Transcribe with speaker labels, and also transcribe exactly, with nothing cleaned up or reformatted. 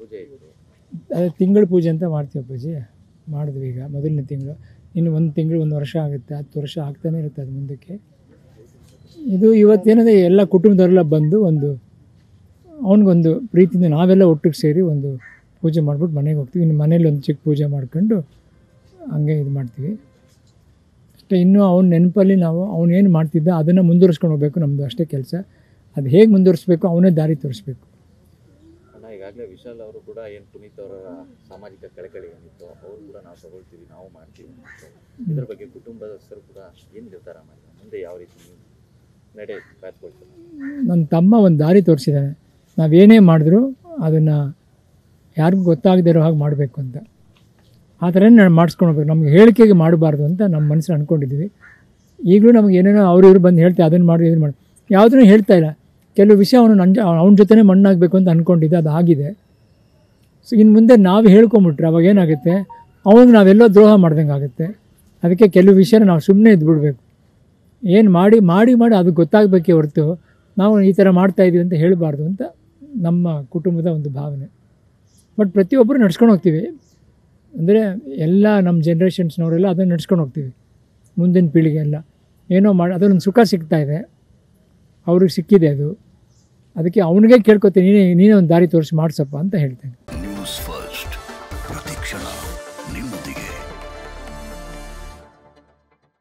Speaker 1: ಪೂಜೆ ಇತ್ತು.
Speaker 2: ಅದೇ ತಿಂಗಳ ಪೂಜೆ ಅಂತ ಮಾಡ್ತೀವಿ ಪೂಜೆ ಮಾಡಿದ್ವಿ. ಈಗ ಮೊದಲನೇ ತಿಂಗಳು, ಇನ್ನು ಒಂದು ತಿಂಗಳು ಒಂದು ವರ್ಷ ಆಗುತ್ತೆ, ಹತ್ತು ವರ್ಷ ಆಗ್ತಾನೆ ಇರುತ್ತೆ ಅದು ಮುಂದಕ್ಕೆ. ಇದು ಇವತ್ತೇನಿದೆ ಎಲ್ಲ ಕುಟುಂಬದವರೆಲ್ಲ ಬಂದು ಒಂದು ಅವನಿಗೊಂದು ಪ್ರೀತಿಯಿಂದ ನಾವೆಲ್ಲ ಒಟ್ಟಿಗೆ ಸೇರಿ ಒಂದು ಪೂಜೆ ಮಾಡಿಬಿಟ್ಟು ಮನೆಗೆ ಹೋಗ್ತೀವಿ. ಇನ್ನು ಮನೇಲಿ ಒಂದು ಚಿಕ್ಕ ಪೂಜೆ ಮಾಡ್ಕೊಂಡು ಹಂಗೆ ಇದು ಮಾಡ್ತೀವಿ ಅಷ್ಟೇ. ಇನ್ನೂ ಅವ್ನ ನೆನಪಲ್ಲಿ ನಾವು ಅವನೇನು ಮಾಡ್ತಿದ್ದ ಅದನ್ನು ಮುಂದುವರಿಸ್ಕೊಂಡು ಹೋಗಬೇಕು, ನಮ್ಮದು ಅಷ್ಟೇ ಕೆಲಸ. ಅದು ಹೇಗೆ ಮುಂದುವರಿಸ್ಬೇಕು ಅವನೇ ದಾರಿ ತೋರಿಸ್ಬೇಕು.
Speaker 1: ಅಣ್ಣ, ಈಗಾಗಲೇ ವಿಶಾಲ್ ಅವರು ಕೂಡ ಏನು ಪುನೀತ್ ಅವರ ಸಾಮಾಜಿಕ ಕಳಕಳಿ ಏನಿತ್ತು ಅವರು ಕೂಡ ನಾವು ತಗೊಳ್ತೀವಿ, ನಾವು ಮಾಡ್ತೀವಿ. ಇದ್ರ ಬಗ್ಗೆ ಕುಟುಂಬದಸ್ಥರು ಕೂಡ ಏನು ನಿರ್ಧಾರ ಮಾಡಿದ್ರು, ಮುಂದೆ ಯಾವ ರೀತಿ ನಡೆ ಕಾಯ್ದುಕೊಳ್ತಾರೆ?
Speaker 2: ನನ್ನ ತಮ್ಮ ಒಂದು ದಾರಿ ತೋರಿಸಿದ್ದಾನೆ, ನಾವೇನೇ ಮಾಡಿದ್ರು ಅದನ್ನು ಯಾರಿಗೂ ಗೊತ್ತಾಗದೇ ಇರೋ ಹಾಗೆ ಮಾಡಬೇಕು ಅಂತ. ಆ ಥರನೇ ನಾನು ಮಾಡಿಸ್ಕೊಂಡು ಹೋಗ್ಬೇಕು, ನಮ್ಗೆ ಹೇಳಿಕೆಗೆ ಮಾಡಬಾರ್ದು ಅಂತ ನಮ್ಮ ಮನಸ್ಸಲ್ಲಿ ಅಂದ್ಕೊಂಡಿದ್ದೀವಿ. ಈಗಲೂ ನಮಗೆ ಏನೇನೋ ಅವ್ರು ಇವರು ಬಂದು ಹೇಳ್ತಾರೆ ಅದನ್ನು ಮಾಡಿ ಇದನ್ನು ಮಾಡಿ, ಯಾವುದೂ ಹೇಳ್ತಾ ಇಲ್ಲ. ಕೆಲವು ವಿಷಯ ಅವನು ನನ್ನ ಅವನ ಜೊತೆನೇ ಮಣ್ಣಾಗಬೇಕು ಅಂತ ಅಂದ್ಕೊಂಡಿದ್ದೆ, ಅದು ಆಗಿದೆ. ಸೊ ಇನ್ನು ಮುಂದೆ ನಾವು ಹೇಳ್ಕೊಂಬಿಟ್ರೆ ಅವಾಗ ಏನಾಗುತ್ತೆ, ಅವನಿಗೆ ನಾವೆಲ್ಲೋ ದ್ರೋಹ ಮಾಡ್ದಂಗೆ ಆಗುತ್ತೆ. ಅದಕ್ಕೆ ಕೆಲವು ವಿಷಯನ ನಾವು ಸುಮ್ಮನೆ ಇದ್ಬಿಡ್ಬೇಕು. ಏನು ಮಾಡಿ ಮಾಡಿ ಮಾಡಿ ಅದು ಗೊತ್ತಾಗಬೇಕೇ ಹೊರತು ನಾವು ಈ ಥರ ಮಾಡ್ತಾಯಿದ್ದೀವಿ ಅಂತ ಹೇಳಬಾರ್ದು ಅಂತ ನಮ್ಮ ಕುಟುಂಬದ ಒಂದು ಭಾವನೆ. ಬಟ್ ಪ್ರತಿಯೊಬ್ಬರು ನಡ್ಸ್ಕೊಂಡು ಹೋಗ್ತೀವಿ, ಅಂದರೆ ಎಲ್ಲ ನಮ್ಮ ಜನ್ರೇಷನ್ಸ್ನವರೆಲ್ಲ ಅದನ್ನು ನಡ್ಸ್ಕೊಂಡು ಹೋಗ್ತೀವಿ. ಮುಂದಿನ ಪೀಳಿಗೆ ಎಲ್ಲ ಏನೋ ಮಾಡಿ ಅದರೊಂದು ಸುಖ ಸಿಗ್ತಾಯಿದೆ, ಅವ್ರಿಗೆ ಸಿಕ್ಕಿದೆ ಅದು. ಅದಕ್ಕೆ ಅವನಿಗೆ ಕೇಳ್ಕೊತೀನಿ, ನೀನೇ ನೀನೇ ಒಂದು ದಾರಿ ತೋರಿಸಿ ಮಾಡಿಸಪ್ಪ ಅಂತ ಹೇಳ್ತೇನೆ.